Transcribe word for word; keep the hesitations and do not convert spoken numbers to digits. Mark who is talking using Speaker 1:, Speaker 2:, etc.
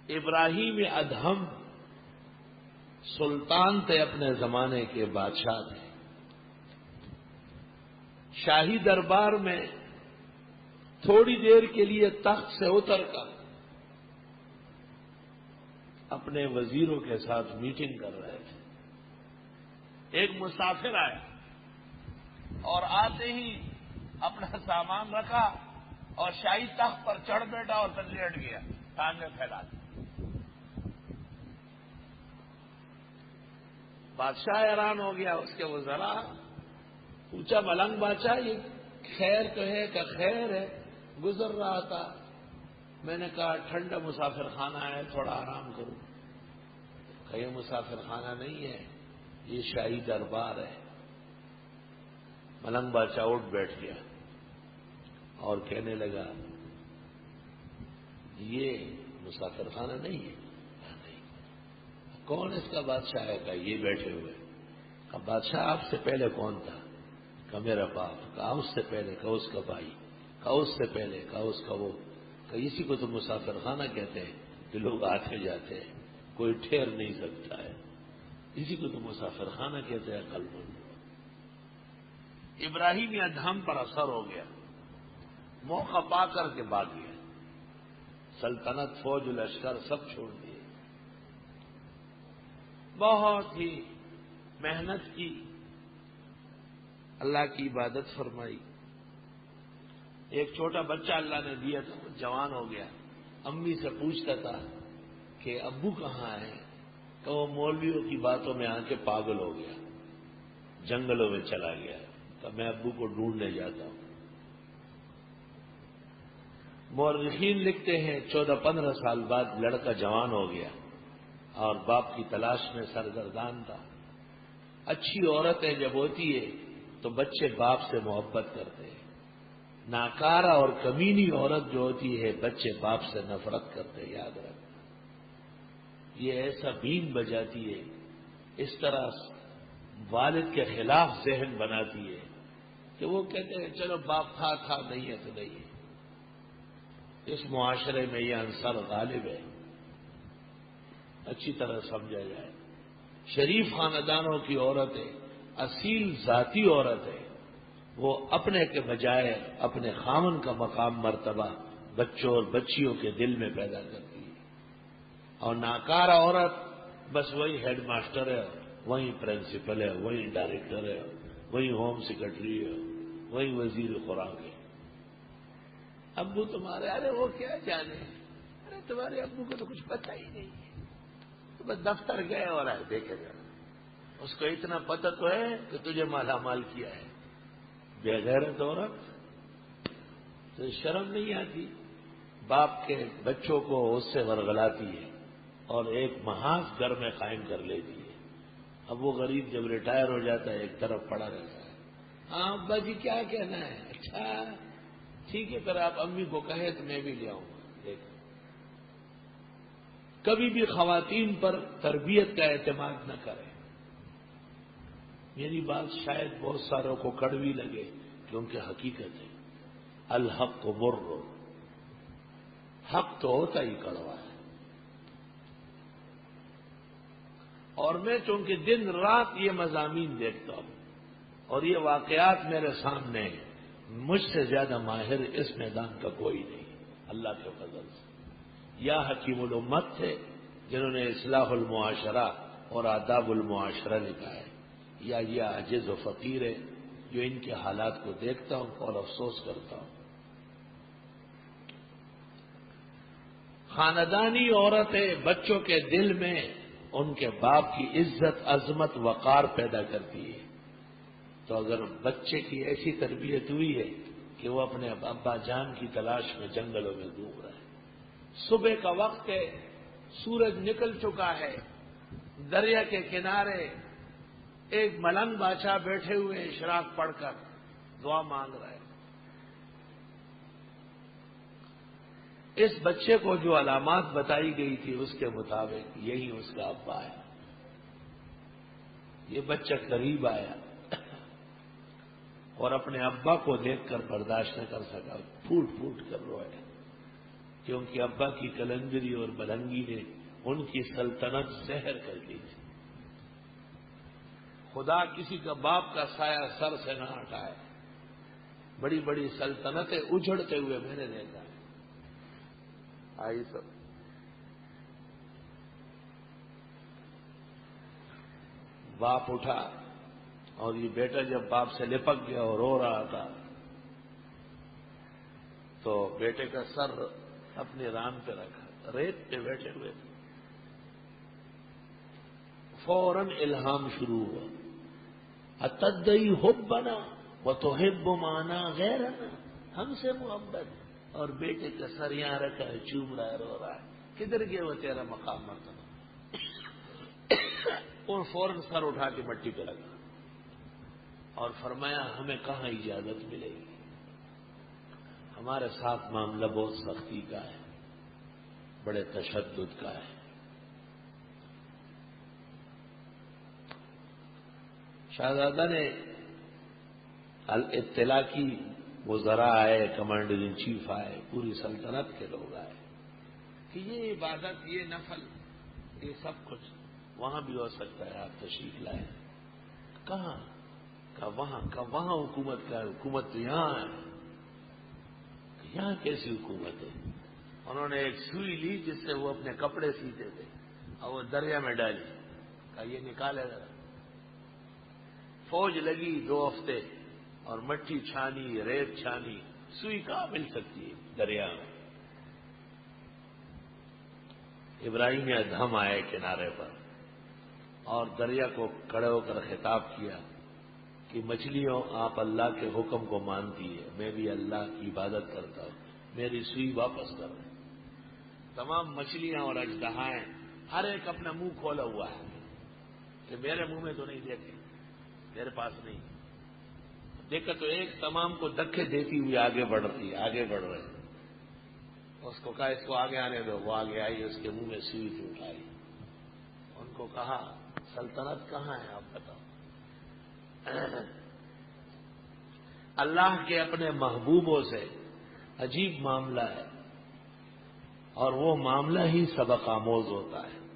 Speaker 1: ابراہیم ادہم سلطان تھے، اپنے زمانے کے بادشاہ تھے. شاہی دربار میں تھوڑی دیر کے لیے تخت سے اتر کر اپنے وزیروں کے ساتھ میٹنگ کر رہے تھے. ایک مسافر آیا اور آتے ہی اپنا سامان رکھا اور شاہی تخت پر چڑھ بیٹھا اور پھر لیٹ گیا، ٹانگیں پھیلا دی. بادشاہ حیران ہو گیا. اس کے وزراء پوچھا، ملنگ بادشاہ یہ خیر تو ہے کہ خیر ہے؟ گزر رہا تھا. میں نے کہا ٹھنڈا مسافر خانہ ہے، تھوڑا آرام کروں. کہ یہ مسافر خانہ نہیں ہے، یہ شاہی دربار ہے. ملنگ بادشاہ اٹھ بیٹھ گیا اور کہنے لگا یہ مسافر خانہ نہیں ہے. کون اس کا بادشاہ ہے؟ کہ یہ بیٹھے ہوئے. کہ بادشاہ آپ سے پہلے کون تھا؟ کہ میرا باپ. کہا اس سے پہلے؟ کہ اس کا بھائی. کہا اس سے پہلے؟ کہ اس کا وہ. کہ اسی کو تو مسافر خانہ کہتے ہیں کہ لوگ آتے جاتے ہیں، کوئی ٹھہر نہیں سکتا ہے، اسی کو تو مسافر خانہ کہتے ہیں. عقل مند. ابراہیم ادہم پر اثر ہو گیا، موقع پا کر کے بھاگ گیا. سلطنت، فوج، لشکر سب چھوڑ دیے. بہت ہی محنت کی، اللہ کی عبادت فرمائی. ایک چھوٹا بچہ اللہ نے دیا تھا، وہ جوان ہو گیا. امی سے پوچھتا تھا کہ ابو کہاں ہے؟ کہ وہ مولویوں کی باتوں میں آ کے پاگل ہو گیا، جنگلوں میں چلا گیا. کہ میں ابو کو ڈھونڈنے جاتا ہوں. مورخین لکھتے ہیں چودہ پندرہ سال بعد لڑکا جوان ہو گیا اور باپ کی تلاش میں سرگردان تھا. اچھی عورتیں جب ہوتی ہے تو بچے باپ سے محبت کرتے ہیں. ناکارہ اور کمینی عورت جو ہوتی ہے بچے باپ سے نفرت کرتے ہیں. یاد رکھنا، یہ ایسا بین بجاتی ہے، اس طرح والد کے خلاف ذہن بناتی ہے کہ وہ کہتے ہیں چلو باپ تھا تھا، نہیں ہے تو نہیں ہے. اس معاشرے میں یہ عنصر غالب ہے، اچھی طرح سمجھا جائے. شریف خاندانوں کی عورتیں، اصیل ذاتی عورتیں، وہ اپنے کے بجائے اپنے خامن کا مقام مرتبہ بچوں اور بچیوں کے دل میں پیدا کرتی ہے. اور ناکارہ عورت بس وہی ہیڈ ماسٹر ہے، وہی پرنسپل ہے، وہی ڈائریکٹر ہے، وہی ہوم سیکرٹری ہے، وہی وزیر خوراک ہے. ابو تمہارے، ارے وہ کیا جانے، ارے تمہارے ابو کو تو کچھ پتہ ہی نہیں ہے، تو بس دفتر گئے اور آئے دیکھے جا. اس کو اتنا پتہ تو ہے کہ تجھے مالا مال کیا ہے. بے غیرت عورت، تو شرم نہیں آتی؟ باپ کے بچوں کو اس سے ورغلاتی ہے اور ایک محاذ گھر میں قائم کر لیتی ہے. اب وہ غریب جب ریٹائر ہو جاتا ہے ایک طرف پڑا رہتا ہے. ہاں ابا جی کیا کہنا ہے؟ اچھا ٹھیک ہے، پھر آپ امی کو کہیں تو میں بھی لے آؤں گا. دیکھ، کبھی بھی خواتین پر تربیت کا اعتماد نہ کریں. میری بات شاید بہت ساروں کو کڑوی لگے کیونکہ حقیقت ہے. الحق مر، حق تو ہوتا ہی کڑوا ہے. اور میں چونکہ دن رات یہ مضامین دیکھتا ہوں اور یہ واقعات میرے سامنے ہیں، مجھ سے زیادہ ماہر اس میدان کا کوئی نہیں اللہ کے فضل سے. یا حکیم الامت تھے جنہوں نے اصلاح المعاشرہ اور آداب المعاشرہ لکھا ہے، یا یہ عاجز و فقیر ہے جو ان کے حالات کو دیکھتا ہوں اور افسوس کرتا ہوں. خاندانی عورتیں بچوں کے دل میں ان کے باپ کی عزت، عظمت، وقار پیدا کرتی ہے. تو اگر بچے کی ایسی تربیت ہوئی ہے کہ وہ اپنے ابا جان کی تلاش میں جنگلوں میں گھوم رہا ہے، صبح کا وقت ہے، سورج نکل چکا ہے، دریا کے کنارے ایک ملنگ بادشاہ بیٹھے ہوئے اشراق پڑھ کر دعا مانگ رہے. اس بچے کو جو علامات بتائی گئی تھی اس کے مطابق یہی اس کا ابا ہے. یہ بچہ قریب آیا اور اپنے ابا کو دیکھ کر برداشت نہ کر سکا، پھوٹ پھوٹ کر روئے. کہ ان کے ابا کی کلندری اور بلنگی نے ان کی سلطنت زہر کر دی تھی. خدا کسی کا باپ کا سایہ سر سے نہ ہٹائے. بڑی بڑی سلطنتیں اجڑتے ہوئے میں نے دیکھا. آئی سب باپ اٹھا اور یہ بیٹا جب باپ سے لپک گیا اور رو رہا تھا تو بیٹے کا سر اپنی ران پہ رکھا, ریت پہ بیٹھے ہوئے تھے. فوراً الہام شروع ہوا. اتدعی حبنا وتحب معنا غیرنا, ہم سے محبت, اور بیٹے کا سر یہاں رکھا ہے, چوم رہا ہے, رو رہا ہے. کدھر گیا وہ تیرا مقام مرتبہ؟ اور فوراً سر اٹھا کے مٹی پہ لگا اور فرمایا ہمیں کہاں اجازت ملے گی, ہمارے ساتھ معاملہ بہت سختی کا ہے, بڑے تشدد کا ہے. شہزادہ نے اطلاع کی, وزراء آئے, کمانڈر ان چیف آئے, پوری سلطنت کے لوگ آئے کہ یہ عبادت, یہ نفل, یہ سب کچھ وہاں بھی ہو سکتا ہے, آپ تشریف لائیں. کہاں کا وہاں کا وہاں حکومت کا ہے, حکومت تو یہاں ہے. یہاں کیسی حکومت ہے؟ انہوں نے ایک سوئی لی جس سے وہ اپنے کپڑے سیتے تھے اور وہ دریا میں ڈالی, کہا یہ نکالے ذرا. فوج لگی دو ہفتے اور مٹی چھانی, ریت چھانی, سوئی کہاں مل سکتی ہے دریا میں. ابراہیم ادھم آئے کنارے پر اور دریا کو کھڑے ہو کر خطاب کیا کہ مچھلیوں, آپ اللہ کے حکم کو مانتی ہے, میں بھی اللہ کی عبادت کرتا ہوں, میری سوئی واپس کرو. تمام مچھلیاں اور اژدہائیں ہر ایک اپنا منہ کھولا ہوا ہے کہ میرے منہ میں تو نہیں دیکھے, میرے پاس نہیں دیکھا. تو ایک تمام کو دھکے دیتی ہوئی آگے بڑھ رہی, آگے بڑھ رہے. اس کو کہا اس کو آگے آنے دو, وہ آگے آئی, اس کے منہ میں سوئی تھی اٹھائی. ان کو کہا سلطنت کہاں ہے آپ بتاؤ. اللہ کے اپنے محبوبوں سے عجیب معاملہ ہے اور وہ معاملہ ہی سبق آموز ہوتا ہے.